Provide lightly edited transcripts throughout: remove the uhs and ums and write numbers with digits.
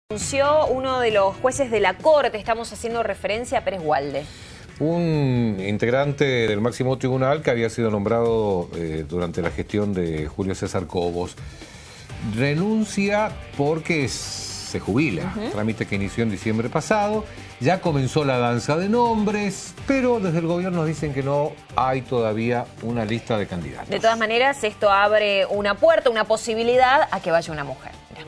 Anunció uno de los jueces de la Corte, estamos haciendo referencia a Pérez Walde. Un integrante del máximo tribunal que había sido nombrado durante la gestión de Julio César Cobos. Renuncia porque se jubila, trámite que inició en diciembre pasado. Ya comenzó la danza de nombres, pero desde el gobierno dicen que no hay todavía una lista de candidatos. De todas maneras, esto abre una puerta, una posibilidad a que vaya una mujer. Mirá.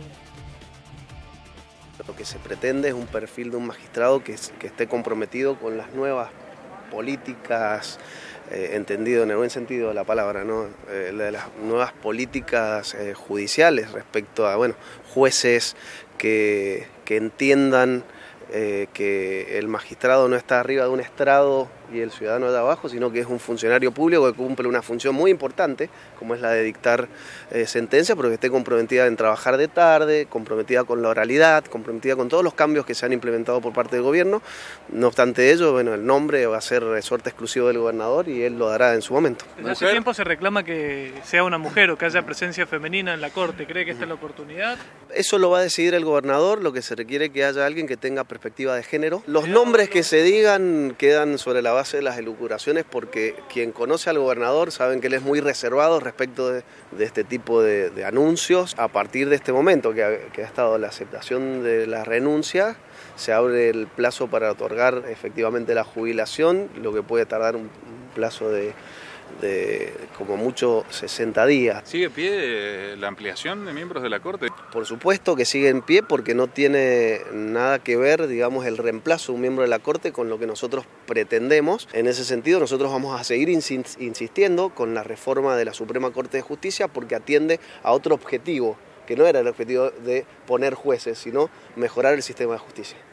Lo que se pretende es un perfil de un magistrado que esté comprometido con las nuevas políticas, entendido en el buen sentido de la palabra, ¿no? De las nuevas políticas judiciales respecto a jueces que entiendan que el magistrado no está arriba de un estrado y el ciudadano de abajo, sino que es un funcionario público que cumple una función muy importante, como es la de dictar sentencia, pero que esté comprometida en trabajar de tarde, comprometida con la oralidad, comprometida con todos los cambios que se han implementado por parte del gobierno. No obstante ello, el nombre va a ser resorte exclusivo del gobernador y él lo dará en su momento. Desde hace tiempo se reclama que sea una mujer o que haya presencia femenina en la Corte. ¿Cree que esta es la oportunidad? Eso lo va a decidir el gobernador. Lo que se requiere es que haya alguien que tenga perspectiva de género. Los nombres que se digan quedan sobre la base de las elucubraciones, porque quien conoce al gobernador saben que él es muy reservado respecto de este tipo de anuncios. A partir de este momento que ha estado la aceptación de la renuncia, se abre el plazo para otorgar efectivamente la jubilación, lo que puede tardar un plazo de como mucho 60 días. ¿Sigue en pie la ampliación de miembros de la Corte? Por supuesto que sigue en pie, porque no tiene nada que ver, digamos, el reemplazo de un miembro de la Corte con lo que nosotros pretendemos. En ese sentido, nosotros vamos a seguir insistiendo con la reforma de la Suprema Corte de Justicia, porque atiende a otro objetivo, que no era el objetivo de poner jueces, sino mejorar el sistema de justicia.